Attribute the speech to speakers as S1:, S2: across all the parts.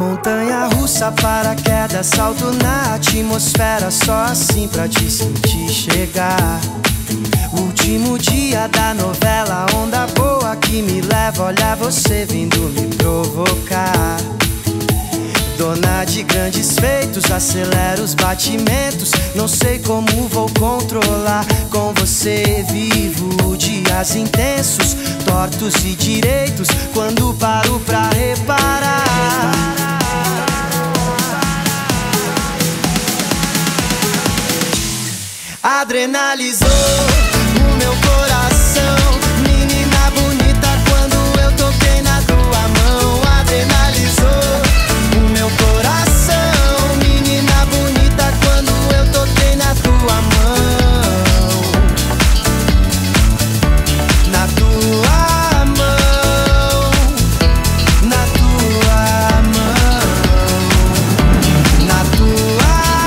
S1: Montanha russa, paraquedas, salto na atmosfera, só assim pra te sentir chegar. Último dia da novela, onda boa que me leva, olha você vindo me provocar. Dona de grandes feitos, acelera os batimentos, não sei como vou controlar. Com você vivo dias intensos, tortos e direitos, quando paro pra reparar. Adrenalizou o meu coração, menina bonita, quando eu toquei na tua mão. Adrenalizou o meu coração, menina bonita, quando eu toquei na tua mão. Na tua mão, na tua mão, na tua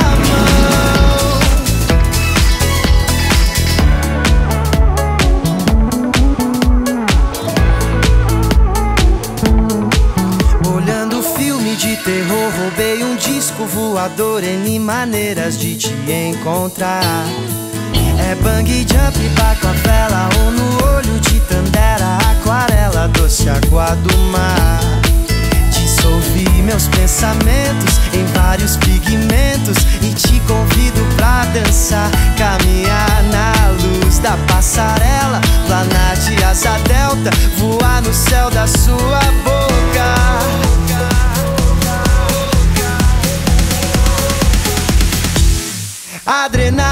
S1: de terror, roubei um disco voador, N maneiras de te encontrar. É bang jump, baco a vela, ou no olho de Tandera, aquarela, doce água do mar. Dissolvi meus pensamentos em vários pigmentos e te convido pra dançar, caminhar na luz da passarela, planar de asa delta, voar no céu da sua boca. Adrenalina